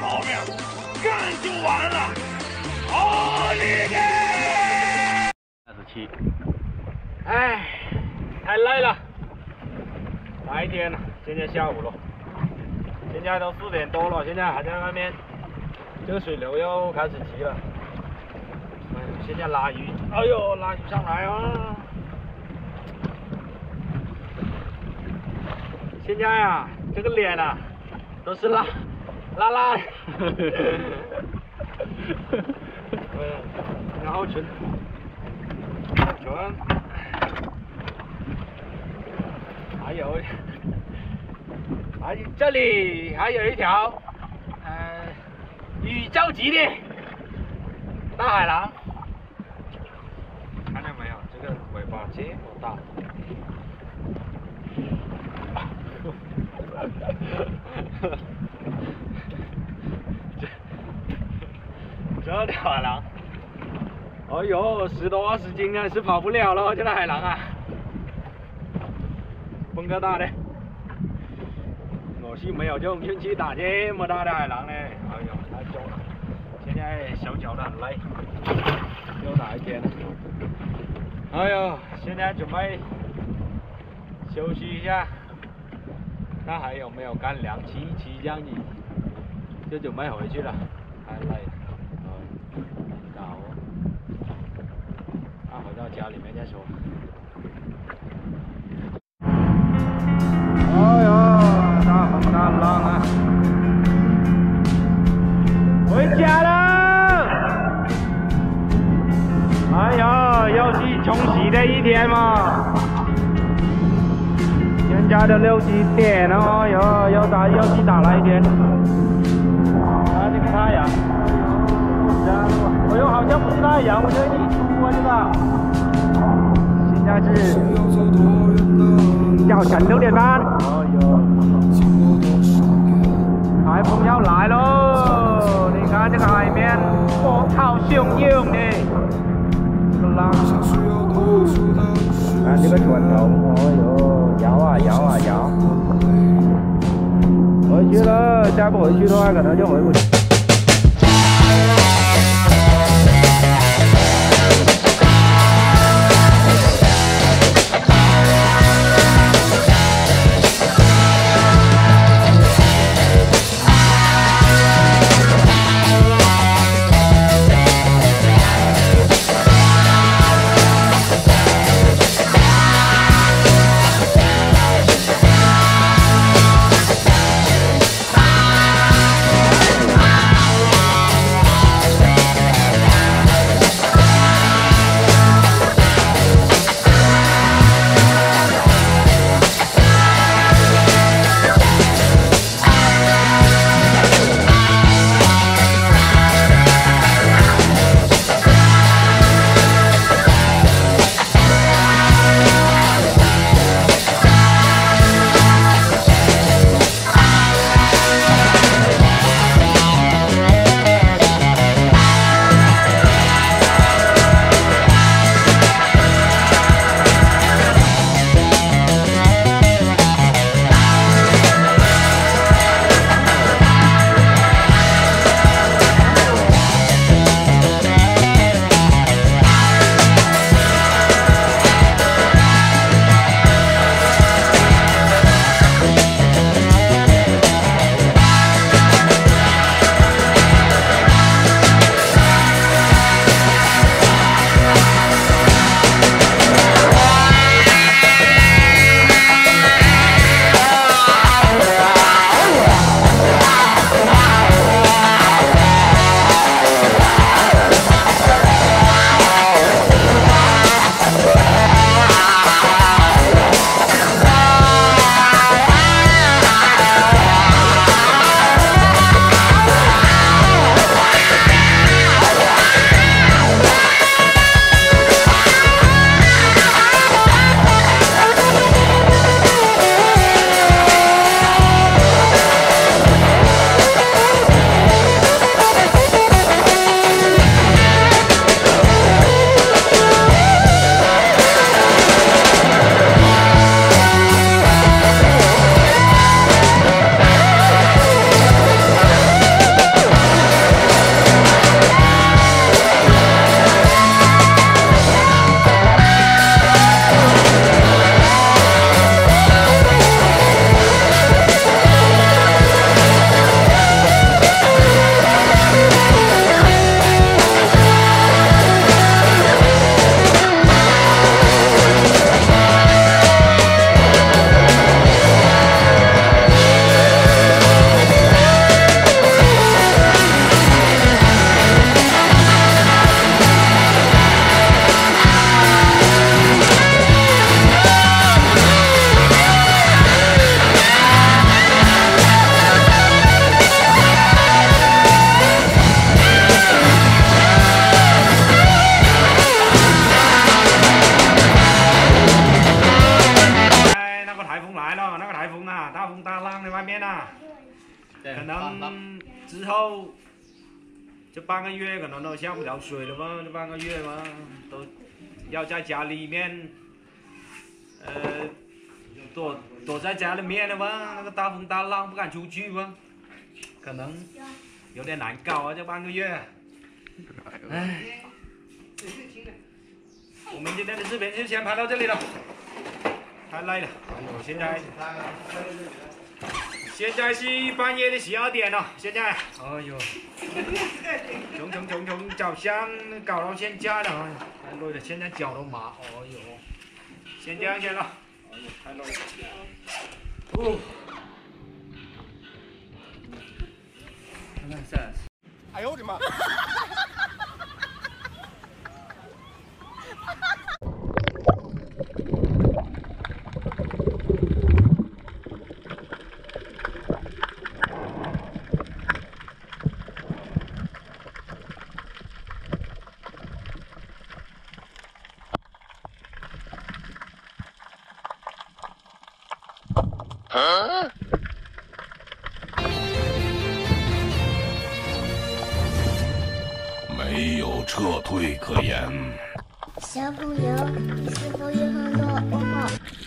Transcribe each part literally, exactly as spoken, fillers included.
毛病，干就完了。好厉害！ 二十七。哎，太累了，白天了，现在下午了，现在都四点多了，现在还在外面，这个水流又开始急了。哎，现在拉鱼，哎呦，拉鱼上来啊！现在啊，这个脸啊，都是辣辣辣的。嗯，然后全全还有，还有这里还有一条，呃，宇宙级的大海狼，看见没有？这个尾巴这么大。这这条海狼，哎呦，十多二十斤啊，是跑不了了，这条海狼啊，风哥大的，我是没有这种运气打这么大的海狼呢，哎呦，太重了，现在小脚的很累，又打一天了，哎呦，现在准备休息一下。看还有没有干粮，骑一骑这样子，就准备回去了，太累了，嗯，搞哦，那回到家里面再说。哎呦，大风大浪啊！回家了！哎呀，又是冲洗的一天嘛。现在都六七点了，又又打又去打了一天。啊，这个太阳，哎呦，好像不是太阳，我这一出啊，这个。现在是早晨六点半。哎呦，海风要来喽！你看这个海面波涛汹涌的，这个浪，看这个船头，哎呦。摇啊摇啊摇，回去了，再不回去的话，可能就回不去。 可能之后这半个月可能都下不了水了吧？这半个月嘛，都要在家里面，呃，躲躲在家里面了吧？那个大风大浪不敢出去吧？可能有点难搞啊，这半个月。唉，我们今天的视频就先拍到这里了，太累了。哎呦，现在现在是半夜的十二点了，现在，哎呦，从从从从早上搞到现在了，哎呀，太累了，现在脚都麻，哎呦，先这样先了，哎呦，太累了，哦。 哎呦我的妈！啊！ 没有撤退可言。 小朋友，你是否有很多问号？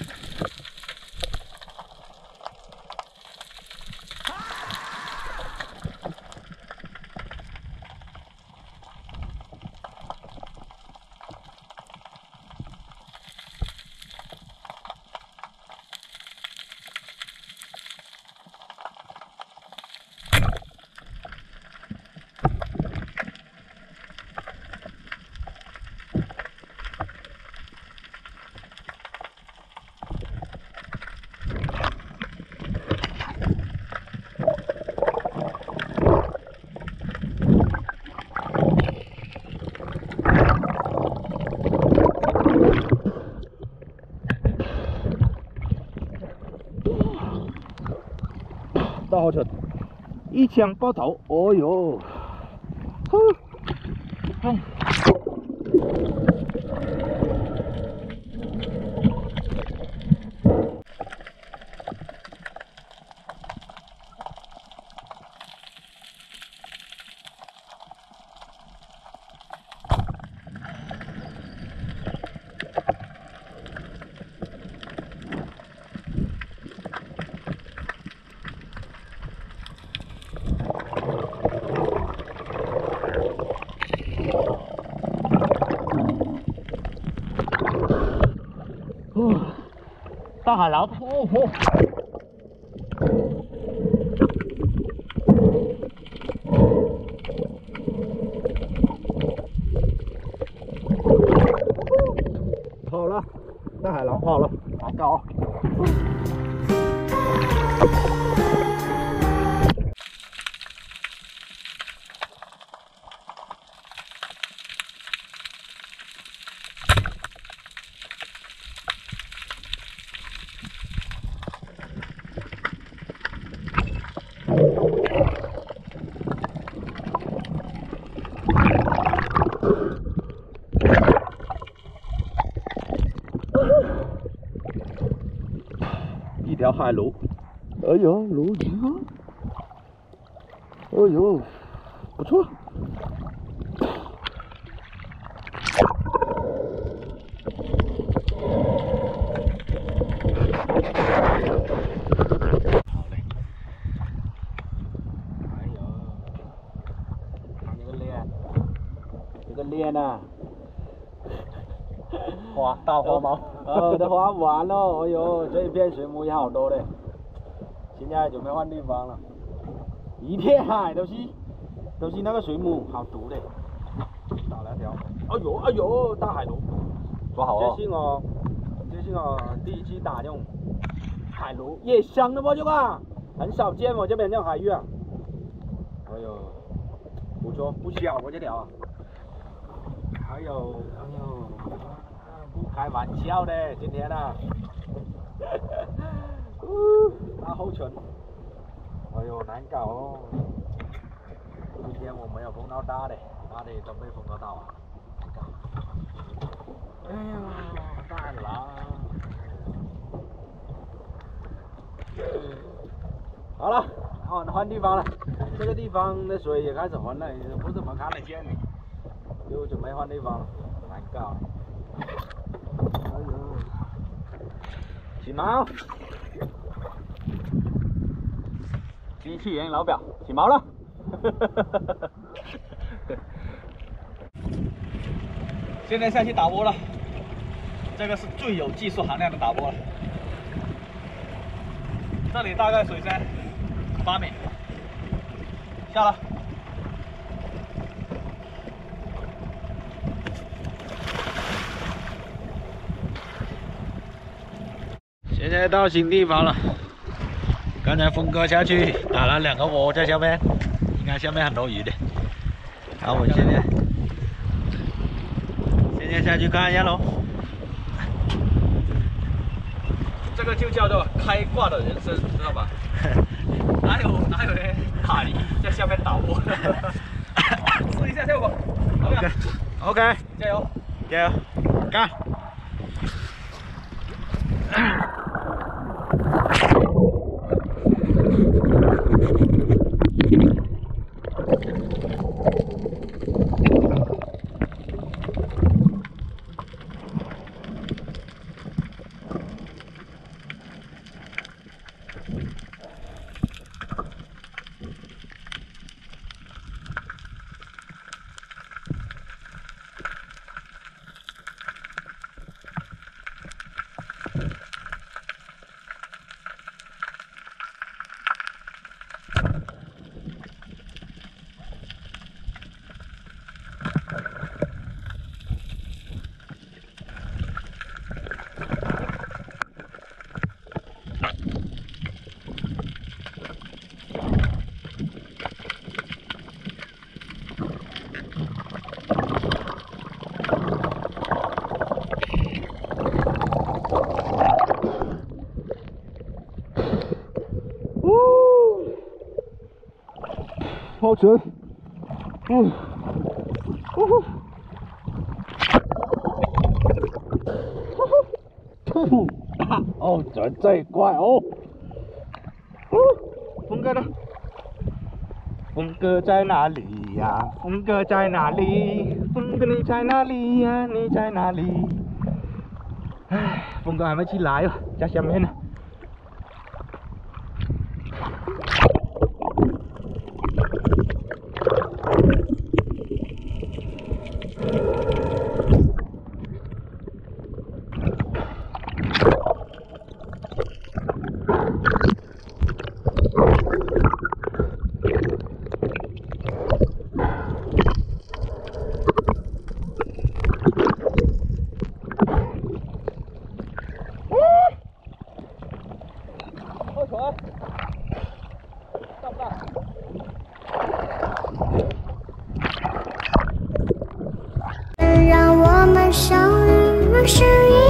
大好车，一枪爆头，哦呦，哼，哦，大海捞，哦吼。跑了，大海捞跑了，难搞。一条海鲈，哎呦，鲈鱼啊，哎呦，不错。好嘞，哎呦，看这个脸，这个脸呐、啊。花大花猫，呃，都花完了，哎呦，这一片水母也好多嘞，现在准备换地方了，一片海都是都是那个水母，好毒的，打两条，哎呦哎呦，大海鲈，抓好哦，这是我这是我第一次打这种海鲈，野生的不这个，很少见我这边这种海域啊，哎呦，不错，不小我这条啊，还有哎呦。不开玩笑的，今天啊，大后唇，哎呦难搞哦。今天我没有碰到大的，大的都被碰到到啊。哎呀，大狼。好了， 换换地方了，这个地方的水也开始浑了，不怎么看得见，就准备换地方了，难搞。哎呦，起锚，机器人老表起锚了，现在下去打窝了，这个是最有技术含量的打窝了。这里大概水深八米，下了。现在到新地方了，刚才峰哥下去打了两个窝在下面，应该下面很多鱼的。然后我现在现在下去看一下喽。这个就叫做开挂的人生，知道吧？哪有哪有人打鱼在下面打窝？试一下效果。OK OK， 加油加油，干！好沉，嗯，呜呼，呜呼，哦，转这一块哦，哦，峰哥呢？峰哥在哪里呀？峰哥在哪里？峰哥你在哪里呀？你在哪里？唉，峰哥还没起来哦，在下面呢。 让我们相遇，是一